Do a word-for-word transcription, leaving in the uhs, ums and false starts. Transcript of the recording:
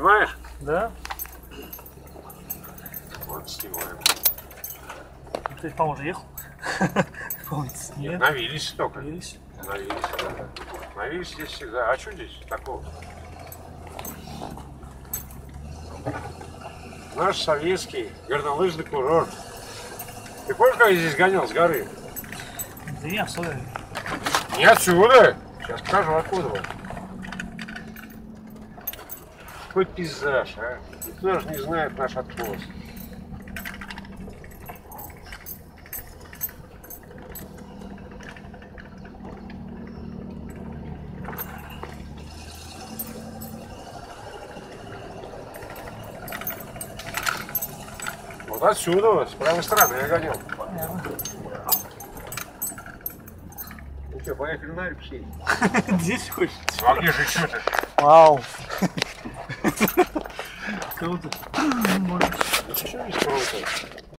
Снимаешь? Да? Вот, снимаем. Ты, по-моему, уже ехал? Нет, нет, навились только. Навились? Навились, да. Навились здесь всегда. А что здесь такого? Наш советский горнолыжный курорт. Ты помнишь, как я здесь гонял с горы? Да не особо. Не отсюда. Сейчас покажу, откуда вот. Какой пейзаж, а? Никто даже не знает наш откос. Вот отсюда, вот, с правой стороны я гонял. Понятно. Ну что, поехали на Альпси? Здесь хочешь? А где же что ты? Вау. Круто. Ну что здесь круто?